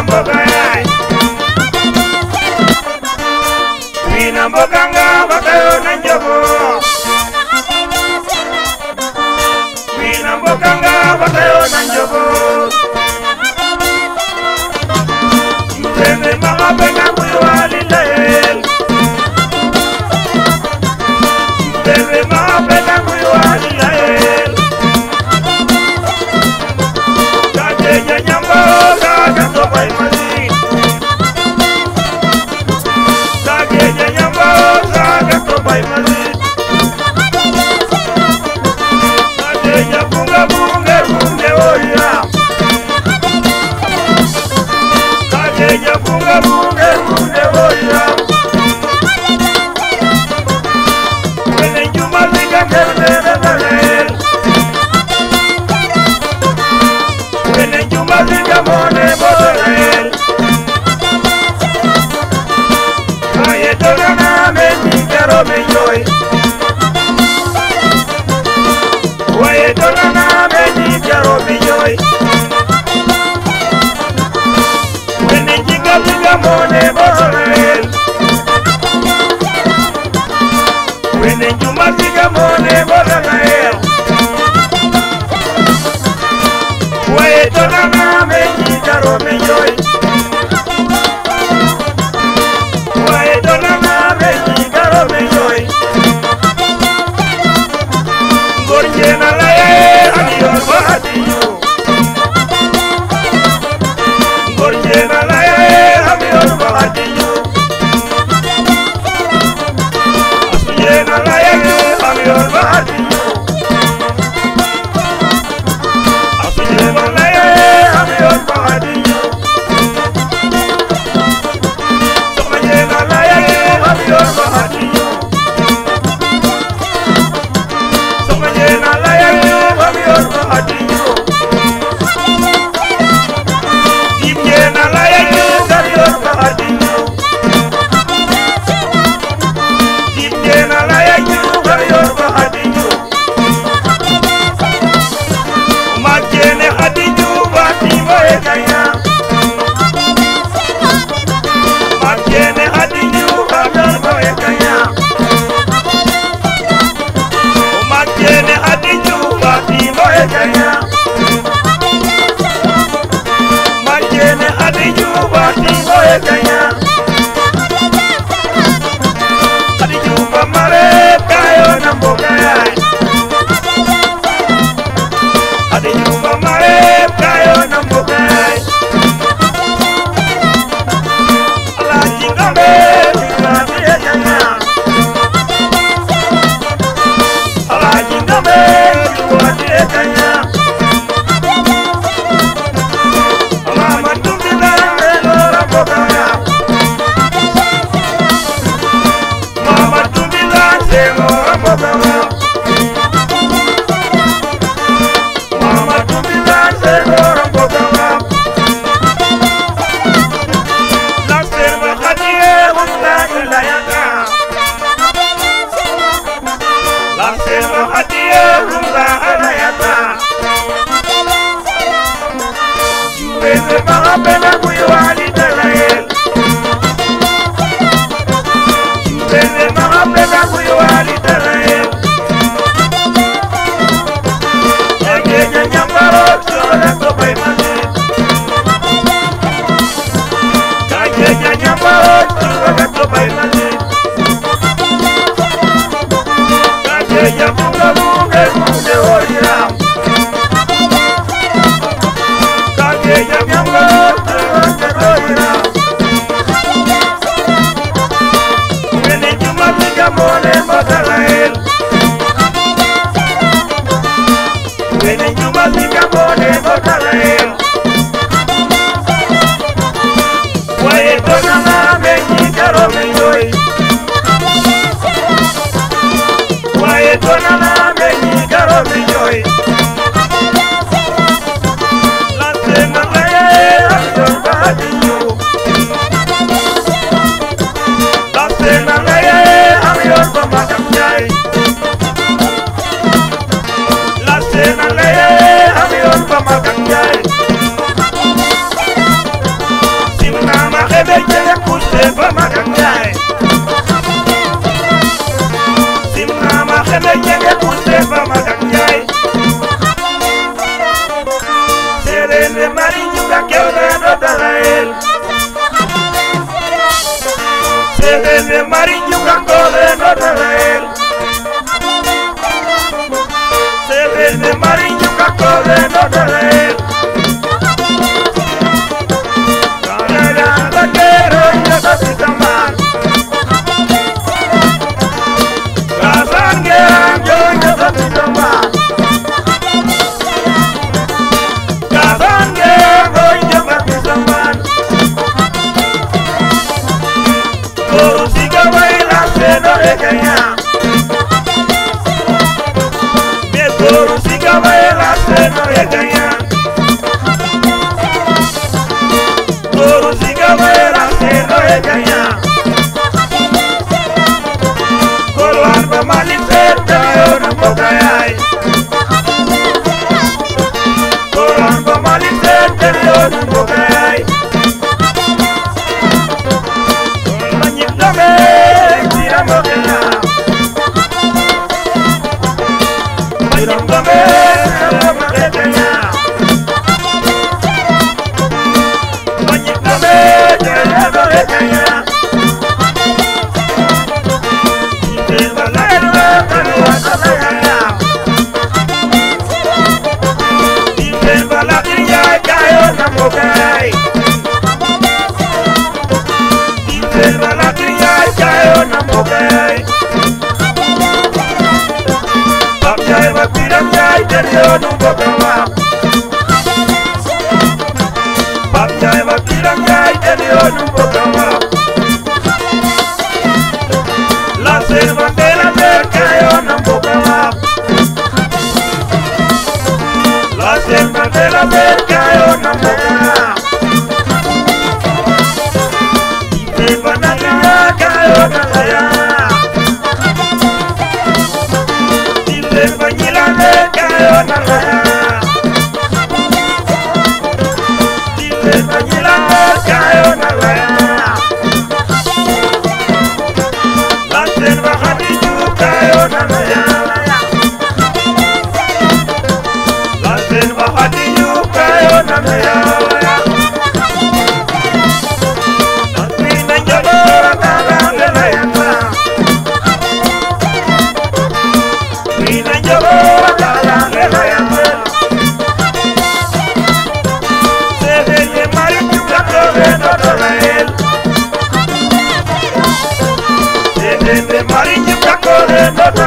mboga Wina mboga nga bakayo na njogo Wina mboga nga bakayo na njogo Mtende mama pena mwiwali lael Mtende mama pena mwiwali lael Kajeja nyambo kaka pai mazi Kajeja nyambo kaka pai mazi Kajeja bunga bunga bunga oya Kajeja bunga bunga bunga oya Wene juma zinga kerne na Wene juma zinga mone borel Aye toga na meni karo menyoy Aye toga na meni karo menyoy Wene jinga zinga mone borel Wene juma zinga mone borel Wae toga na menyi karo menyoy Wae toga na menyi karo menyoy Gorje na laye aniyor bahadiyo Gorje na laye aniyor bahadiyo Asuye na laye aniyor bahadiyo Asuye na laye aniyor bahadiyo de mariñu kako de no traer. Se de mariñu kako de no traer. Carrera vaquero y la tapita mar. Casangue yo y la tapita mar. Casangue yo y la tapita mar. Toro siga bailando no regaña. Mi toro siga bailando no regaña. Toro siga bailando no regaña. Color va maliceta yo no puedo hay. Color va maliceta yo no puedo hay. La selva de la cerca yo no puedo más. La selva de la cerca yo no puedo más. Se van a quedar yo no sé ya. Si se van a la cerca yo no sé ya. Si se van a la cerca yo no sé ya. De mariño kako de no